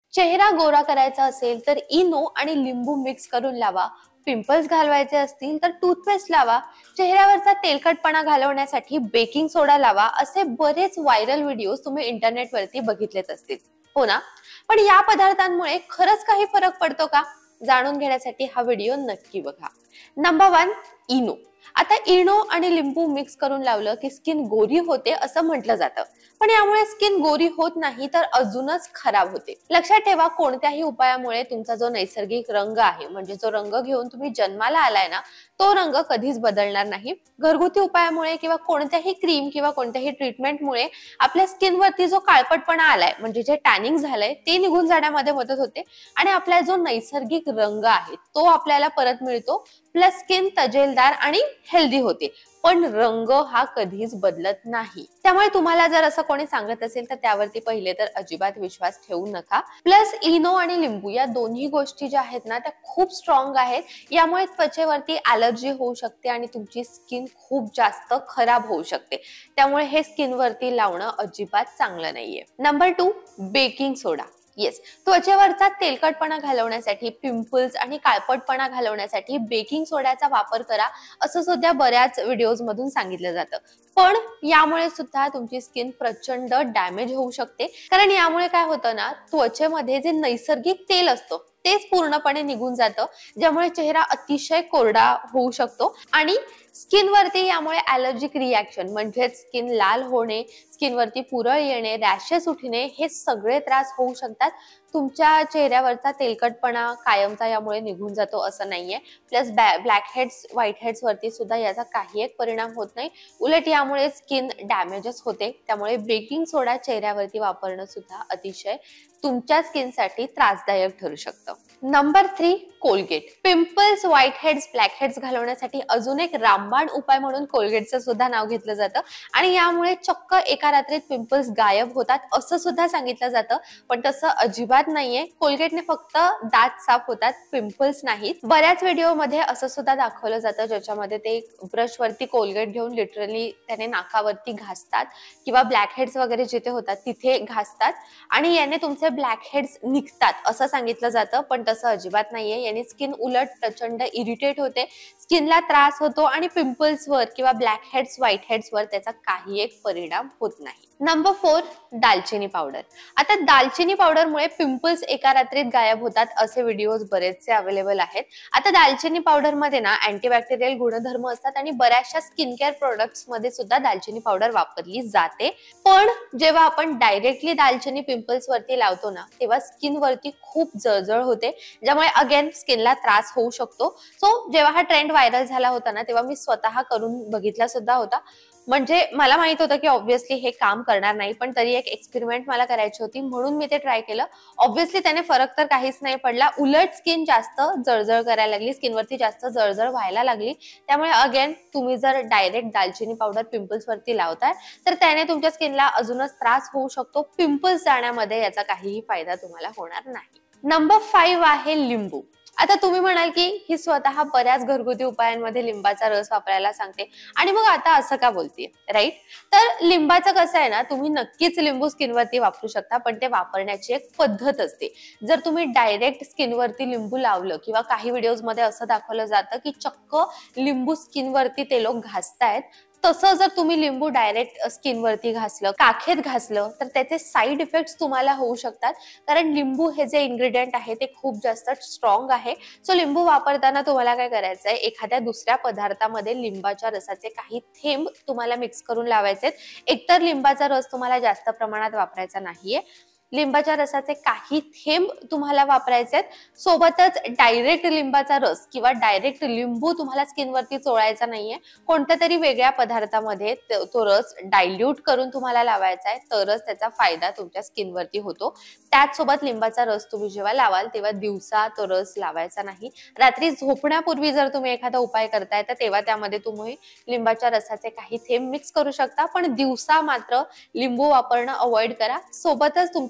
चेहरा गोरा करायचा असेल तर इनो आणि लिंबू मिक्स करून लावा. पिंपल्स घालवायचे असतील तर टूथपेस्ट लावा. चेहऱ्यावरचा तेलकटपणा घालवण्यासाठी बेकिंग सोडा लावा. असे बरेच व्हायरल व्हिडिओज तुम्ही इंटरनेटवरती बघितलेच असतील, हो ना? पण या पदार्थांमुळे खरंच काही फरक पडतो का? जाणून घेण्यासाठी हा व्हिडिओ नक्की बघा. Number 1, Eno. आता इनो आणि लिंबू मिक्स करून लावलं की स्किन गोरी होते असं म्हटलं जातं, पण यामुळे स्किन गोरी होत नाही तर अजूनच खराब होते. लक्षात ठेवा, कोणत्याही उपायामुळे तुमचा जो नैसर्गिक रंग आहे, म्हणजे जो रंग घेऊन तुम्ही जन्माला आलाय ना, तो रंग कधीच बदलणार नाही. घरगुती उपायामुळे किंवा कोणत्याही क्रीम किंवा कोणत्याही ट्रीटमेंटमुळे आपल्या स्किनवरती जो काळपटपणा आलाय, म्हणजे जे टॅनिंग झालंय, ते निघून जाण्यामध्ये मदत होते आणि आपला जो नैसर्गिक रंग आहे तो आपल्याला परत मिळतो. प्लस स्किन तजेलदार आणि हेल्दी होते, पण रंग हा कधीच बदलत नाही. त्यामुळे तुम्हाला जर असं कोणी सांगत असेल तर त्यावरती पहिले तर अजिबात विश्वास ठेवू नका. प्लस इनो आणि लिंबू या दोन्ही गोष्टी ज्या आहेत ना, त्या खूप स्ट्रॉंग आहेत. यामुळे त्वचेवरती ॲलर्जी होऊ शकते आणि तुमची स्किन खूप जास्त खराब होऊ शकते. त्यामुळे हे स्किनवरती लावणं अजिबात चांगलं नाहीये. Number 2, baking soda. येस, त्वचेवरचा तेलकटपणा घालवण्यासाठी, पिंपल्स आणि काळपटपणा घालवण्यासाठी बेकिंग सोड्याचा वापर करा, असं सुद्धा बऱ्याच व्हिडिओज मधून सांगितलं जातं. पण यामुळे सुद्धा तुमची स्किन प्रचंड डॅमेज होऊ शकते, कारण यामुळे काय होतं ना, त्वचेमध्ये जे नैसर्गिक तेल असतं तेच पूर्णपणे निघून जातं, ज्यामुळे चेहरा अतिशय कोरडा होऊ शकतो आणि स्किनवरती यामुळे ॲलर्जिक रिॲक्शन म्हणजे स्किन लाल होणे, स्किनवरती पुरळ येणे, रॅशेस उठणे, हे सगळे त्रास होऊ शकतात. तुमच्या चेहऱ्यावरचा तेलकटपणा कायमचा यामुळे निघून जातो असं नाहीये. Plus blackheads, whiteheads वरती सुद्धा याचा काही एक परिणाम होत नाही. उलट यामुळे स्किन डॅमेजेस होते. त्यामुळे बेकिंग सोडा चेहऱ्यावरती वापरणं सुद्धा अतिशय तुमच्या स्किनसाठी त्रासदायक ठरू शकतं. Number 3, Colgate. Pimples, whiteheads, blackheads घालवण्यासाठी अजून एक रामबाण उपाय म्हणून कोलगेटचं सुद्धा नाव घेतलं जातं आणि यामुळे चक्क एका रात्रीत पिंपल्स गायब होतात असं सुद्धा सांगितलं जातं, पण तसं अजिबात नाहीये. कोलगेटने फक्त दात साफ होतात, पिंपल्स नाहीत. बऱ्याच व्हिडिओमध्ये असं सुद्धा दाखवलं जातं ज्याच्यामध्ये ते ब्रश वरती कोलगेट घेऊन लिटरली त्याने नाकावरती घासतात किंवा ब्लॅक हेड्स वगैरे जिथे होतात तिथे घासतात आणि याने तुमचे ब्लॅक हेड्स निघतात असं सांगितलं जातं, पण तसं अजिबात नाहीये. याने स्किन उलट प्रचंड इरिटेट होते, स्किनला त्रास होतो आणि पिंपल्सवर किंवा ब्लॅक हेड्स, व्हाईट हेड्सवर त्याचा काही एक परिणाम होत नाही. नंबर 4, दालचिनी पावडर. आता दालचिनी पावडरमुळे पिंपल्स एका रात्रीत गायब होतात असे व्हिडिओज बरेचसे अवेलेबल आहेत. आता दालचिनी पावडर मध्ये ना अँटीबॅक्टेरियल गुणधर्म असतात आणि बऱ्याचशा स्किन केअर प्रोडक्ट्स मध्ये सुद्धा दालचिनी पावडर वापरली जाते. पण जेव्हा आपण डायरेक्टली दालचिनी पिंपल्स वरती लावतो ना, तेव्हा स्किन वरती खूप जळजळ होते, ज्यामुळे अगेन स्किनला त्रास होऊ शकतो. सो जेव्हा हा ट्रेंड व्हायरल झाला होता ना, तेव्हा मी स्वतः करून बघितला सुद्धा होता. म्हणजे मला माहित होतं की ऑब्व्हियसली हे काम करणार नाही, पण तरी एक एक्सपेरिमेंट मला करायची होती म्हणून मी ते ट्राय केलं. ऑब्व्हियसली त्याने फरक तर काहीच नाही पडला, उलट स्किन जास्त जळजळ करायला लागली, स्किनवरती जास्त जळजळ व्हायला लागली. त्यामुळे अगेन तुम्ही जर डायरेक्ट दालचिनी पावडर पिंपल्स वरती लावताय तर त्याने तुमच्या स्किनला अजूनच त्रास होऊ शकतो. पिंपल्स जाण्यामध्ये याचा काहीही फायदा तुम्हाला होणार नाही. नंबर 5 आहे लिंबू. आता तुम्ही म्हणाल की ही स्वतः बऱ्याच घरगुती उपायांमध्ये लिंबाचा रस वापरायला सांगते आणि मग आता असं का बोलतेय, राईट? तर लिंबाचं कसं आहे ना, तुम्ही नक्कीच लिंबू स्किनवरती वापरू शकता, पण ते वापरण्याची एक पद्धत असते. जर तुम्ही डायरेक्ट स्किनवरती लिंबू लावलं किंवा काही व्हिडिओजमध्ये असं दाखवलं जातं की चक्क लिंबू स्किनवरती ते लोक घासतायत, तसं जर तुम्ही लिंबू डायरेक्ट स्किनवरती घासलं, काखेत घासलं, तर त्याचे साईड इफेक्ट्स तुम्हाला होऊ शकतात. कारण लिंबू हे जे इन्ग्रेडियंट आहे ते खूप जास्त स्ट्रॉंग आहे. सो लिंबू वापरताना तुम्हाला काय करायचंय, एखाद्या दुसऱ्या पदार्थामध्ये लिंबाच्या रसाचे काही थेंब तुम्हाला मिक्स करून लावायचे. एकतर लिंबाचा रस तुम्हाला जास्त प्रमाणात वापरायचा नाहीये, लिंबाच्या रसाचे काही थेंब तुम्हाला वापरायचे आहेत. सोबतच डायरेक्ट लिंबाचा रस किंवा डायरेक्ट लिंबू तुम्हाला स्किनवरती चोळायचा नाहीये. कोणत्या तरी वेगळ्या पदार्थामध्ये तो रस डायल्यूट करून तुम्हाला लावायचा आहे, तरच त्याचा फायदा तुमच्या स्किनवरती होतो. त्याचसोबत लिंबाचा रस तुम्ही जेव्हा लावाल तेव्हा दिवसा तो रस लावायचा नाही. रात्री झोपण्यापूर्वी जर तुम्ही एखादा उपाय करताय तर तेव्हा त्यामध्ये तुम्ही लिंबाच्या रसाचे काही थेंब मिक्स करू शकता, पण दिवसा मात्र लिंबू वापरणं अवॉइड करा. सोबतच तुमची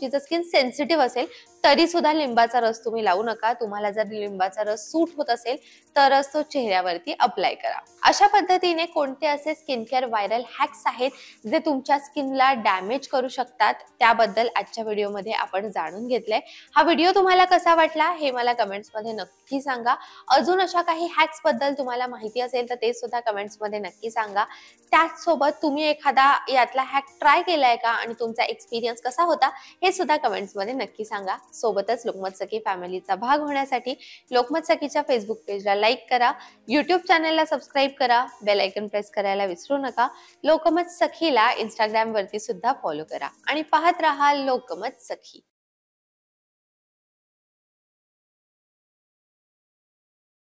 तुमची स्किन सेन्सिटिव्ह असेल तरी सुद्धा लिंबाचा रस तुम्ही लावू नका. तुम्हाला जर लिंबाचा रस सूट होत असेल तरच तो चेहऱ्यावरती अप्लाय करा. अशा पद्धतीने कोणते असे स्किन केअर व्हायरल हॅक्स आहेत जे तुमच्या स्किनला डॅमेज करू शकतात त्याबद्दल आजच्या व्हिडिओमध्ये आपण जाणून घेतलंय. हा व्हिडिओ तुम्हाला कसा वाटला हे मला कमेंट्स मध्ये नक्की सांगा. अजून अशा काही हॅक्स बद्दल तुम्हाला माहिती असेल तर ते सुद्धा कमेंट्स मध्ये नक्की सांगा. त्याचसोबत तुम्ही एखादा यातला हॅक ट्राय केलाय का आणि तुमचा एक्सपिरियन्स कसा होता हे सुद्धा कमेंट्स मध्ये नक्की सांगा. सोबतच लोकमत सखी फॅमिलीचा भाग होण्यासाठी लोकमत सखीच्या फेसबुक पेजला लाईक करा, YouTube चॅनलला सबस्क्राईब करा, बेल आयकॉन प्रेस करायला विसरू नका. लोकमत सखीला Instagram वरती सुद्धा फॉलो करा आणि पाहत रहा लोकमत सखी.